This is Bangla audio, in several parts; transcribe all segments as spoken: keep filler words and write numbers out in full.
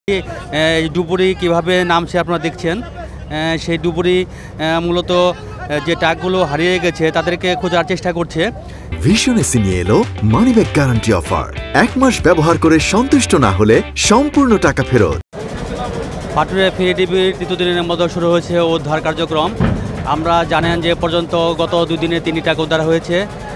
ডুবুরি কিভাবে নামছে আপনারা দেখছেন। সেই ডুবুরি মূলত যে টাকগুলো হারিয়ে গেছে তাদেরকে খোঁজার চেষ্টা করছে। ভিশন এসে নিয়ে এলো মানি ব্যাক গ্যারান্টি অফার। এক মাস ব্যবহার করে সন্তুষ্ট না হলে সম্পূর্ণ টাকা ফেরত। পাটুরিয়া ফেরিডিবির তৃতীয় দিনের মতো শুরু হয়েছে উদ্ধার কার্যক্রম। আমরা জানেন যে পর্যন্ত গত দুই দিনে তিনটি টাকা উদ্ধার হয়েছে।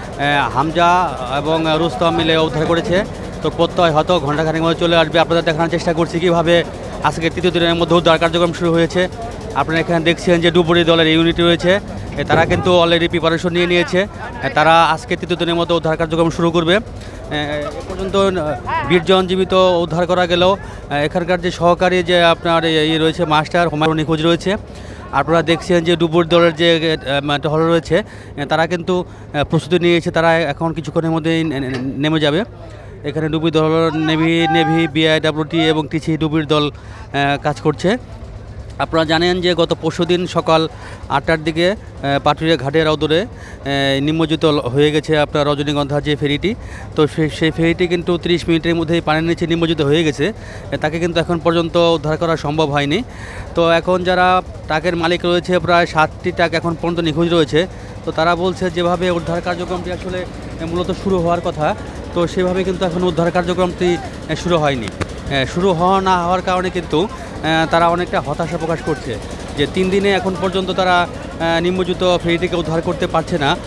হামজা এবং রুস্তম মিলে উদ্ধার করেছে। তো প্রত্যয় হয়তো ঘণ্টাখানেক মধ্যে চলে আসবে। আপনাদের দেখানোর চেষ্টা করছি কীভাবে আজকে তৃতীয় দিনের মধ্যে উদ্ধার কার্যক্রম শুরু হয়েছে। আপনারা এখানে দেখছেন যে ডুবুরি দলের ইউনিট রয়েছে, তারা কিন্তু অলরেডি প্রিপারেশন নিয়ে নিয়েছে। তারা আজকে তৃতীয় দিনের মতো উদ্ধার কার্যক্রম শুরু করবে। এ পর্যন্ত বীরজন জীবিত উদ্ধার করা গেলেও এখানকার যে সহকারী যে আপনার ইয়ে রয়েছে মাস্টার হুমায়ুন নিখোঁজ রয়েছে। আপনারা দেখছেন যে ডুবুরি দলের যে টহল রয়েছে তারা কিন্তু প্রস্তুতি নিয়েছে, তারা এখন কিছুক্ষণের মধ্যেই নেমে যাবে। এখানে ডুবুরি দল নেভি নেভি বিআইডব্লিউটি এবং টিসি ডুবুরি দল কাজ করছে। আপনারা জানেন যে গত পরশুদিন সকাল আটটার দিকে পাটুরিয়া ঘাটের অদূরে নিমজ্জিত হয়ে গেছে আপনার রজনীগন্ধা যে ফেরিটি। তো সেই ফেরিটি কিন্তু তিরিশ মিনিটের মধ্যেই পানির নিচে নিমজ্জিত হয়ে গেছে, তাকে কিন্তু এখন পর্যন্ত উদ্ধার করা সম্ভব হয়নি। তো এখন যারা ট্রাকের মালিক রয়েছে প্রায় সাতটি ট্রাক এখন পর্যন্ত নিখোঁজ রয়েছে। তো তারা বলছে যেভাবে উদ্ধার কার্যক্রমটি আসলে মূলত শুরু হওয়ার কথা, তো সেভাবে কিন্তু এখন উদ্ধার কার্যক্রমটি শুরু হয়নি। শুরু হওয়া না হওয়ার কারণে কিন্তু তারা অনেকটা হতাশা প্রকাশ করছে যে তিন দিনে এখন পর্যন্ত তারা নিমজ্জিত ফেরিটিকে উদ্ধার করতে পারছে না।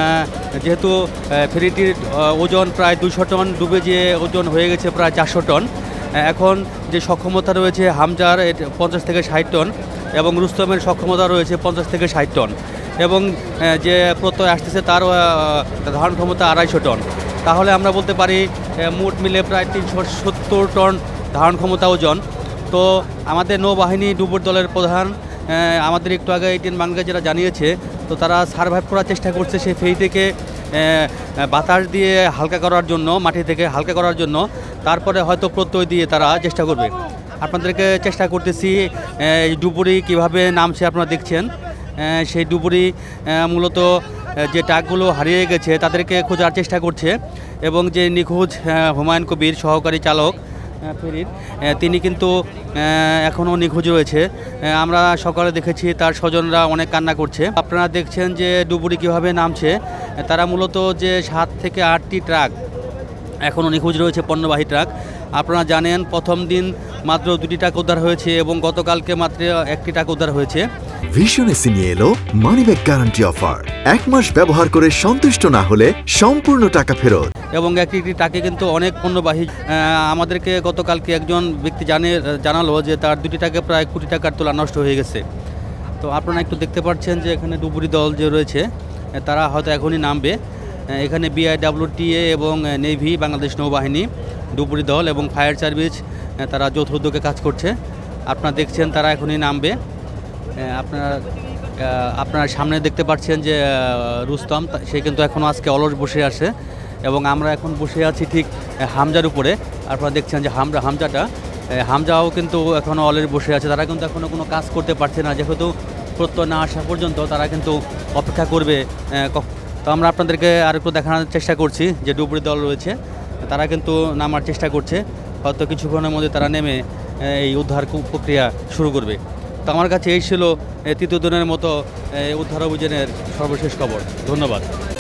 যেহেতু ফেরিটির ওজন প্রায় দুশো টন, ডুবে যে ওজন হয়ে গেছে প্রায় চারশো টন। এখন যে সক্ষমতা রয়েছে হামজার পঞ্চাশ থেকে ষাট টন এবং রুস্তমের সক্ষমতা রয়েছে পঞ্চাশ থেকে ষাট টন এবং যে প্রত্যয় আসতেছে তার ধারণ ক্ষমতা আড়াইশো টন। তাহলে আমরা বলতে পারি মোট মিলে প্রায় তিনশো সত্তর টন ধারণ ক্ষমতা ওজন। তো আমাদের নৌবাহিনী ডুবুরি দলের প্রধান আমাদের একটু আগে এটিএন বাংলা যারা জানিয়েছে, তো তারা সার্ভাইভ করার চেষ্টা করছে সেই ফেরিটিকে বাতাস দিয়ে হালকা করার জন্য, মাটি থেকে হালকা করার জন্য, তারপরে হয়তো প্রত্যয় দিয়ে তারা চেষ্টা করবে। আপনাদেরকে চেষ্টা করতেছি ডুবুরি কিভাবে নামছে আপনারা দেখছেন। সেই ডুবুরি মূলত যে টাকগুলো হারিয়ে গেছে তাদেরকে খোঁজার চেষ্টা করছে এবং যে নিখোঁজ হুমায়ুন কবির সহকারী চালক ফেরির, তিনি কিন্তু এখনও নিখোঁজ রয়েছে। আমরা সকালে দেখেছি তার স্বজনরা অনেক কান্না করছে। আপনারা দেখছেন যে ডুবুরি কীভাবে নামছে। তারা মূলত যে সাত থেকে আটটি ট্রাক এখনও নিখোঁজ রয়েছে, পণ্যবাহী ট্রাক। আপনারা জানেন প্রথম দিন মাত্র দুটি টাকা উদ্ধার হয়েছে এবং গতকালকে মাত্র একটি টাকা উদ্ধার হয়েছে। ভিশন এসে নিয়ে এলো মানি ব্যাক গ্যারান্টি অফার। এক মাস ব্যবহার করে সন্তুষ্ট না হলে সম্পূর্ণ টাকা ফেরত। এবং একটি একটি টাকে কিন্তু অনেক পণ্যবাহী। আমাদেরকে গতকালকে একজন ব্যক্তি জানে জানালো যে তার দুটি টাকা প্রায় কোটি টাকার তোলা নষ্ট হয়ে গেছে। তো আপনারা একটু দেখতে পাচ্ছেন যে এখানে ডুবুরি দল যে রয়েছে তারা হয়তো এখনই নামবে। এখানে বিআইডব্লিউটিএ এবং নেভি বাংলাদেশ নৌবাহিনী, ডুবুরি দল এবং ফায়ার সার্ভিস তারা যৌথ উদ্যোগে কাজ করছে। আপনারা দেখছেন তারা এখনই নামবে। আপনারা আপনার সামনে দেখতে পাচ্ছেন যে রুস্তম, সে কিন্তু এখনও আজকে অলস বসে আছে এবং আমরা এখন বসে আছি ঠিক হামজার উপরে। আপনারা দেখছেন যে হামজা হামজাটা হামজাও কিন্তু এখনও অলরেডি বসে আছে। তারা কিন্তু এখনও কোনো কাজ করতে পারছে না, যেহেতু প্রত্যয় না আসা পর্যন্ত তারা কিন্তু অপেক্ষা করবে। তো আমরা আপনাদেরকে আর একটু দেখানোর চেষ্টা করছি যে ডুবুরি দল রয়েছে, তারা কিন্তু নামার চেষ্টা করছে। হয়তো কিছুক্ষণের মধ্যে তারা নেমে এই উদ্ধার প্রক্রিয়া শুরু করবে। তো আমার কাছে এই ছিল তৃতীয় দিনের মতো উদ্ধার অভিযানের সর্বশেষ খবর। ধন্যবাদ।